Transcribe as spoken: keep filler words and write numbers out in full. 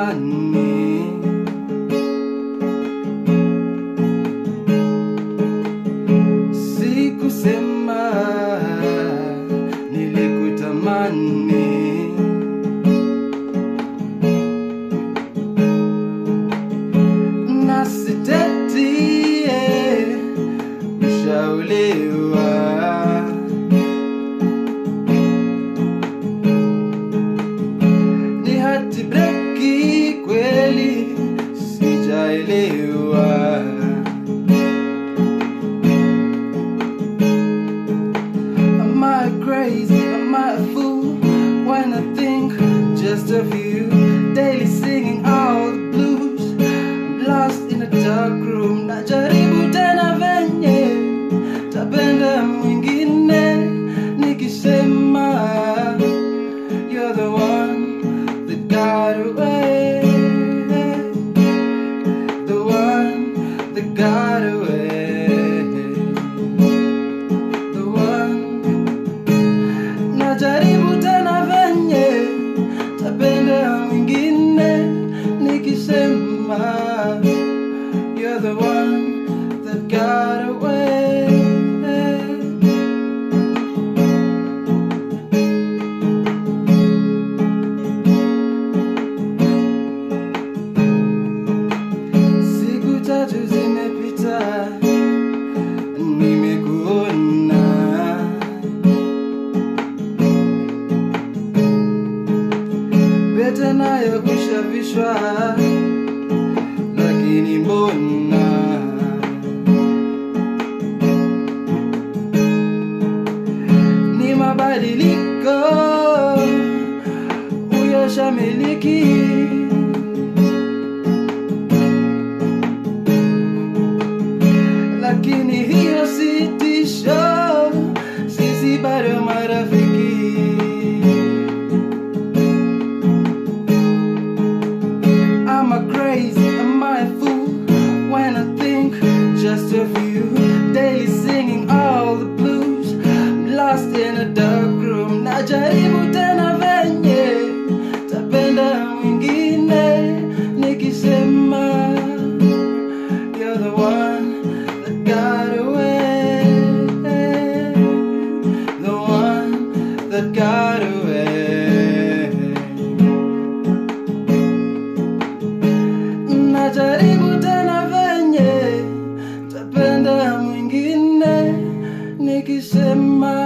nilikutamani, sikusema nilikutamani. Nasiteti ushaolewa, ni hati breki kweli sijaelewa. Am I crazy, am I a fool when I think just of you, daily singing all the blues? I'm lost in a dark room, najaribu tena venye tapenda mwingine, nikisema you're the one that got away, the one that got away, the one. Najaribu tena venye tapenda mwingine, nikisema you're the one that got away. Siku tatu zimepita, nimekuona, pete nayo ushavishwa, lakini mbona ni mabadiliko uyoshamiliki, lakini hiyo si tisho, sisi bado marafiki. Am I crazy, am I a fool when I think just of you, daily singing all the blues? I'm lost in a dark room, najaribu tena venye tapenda mwingine, nikisema you're the one that got away, the one that got away. Najaribu tena venye tapenda mwingine, nikisema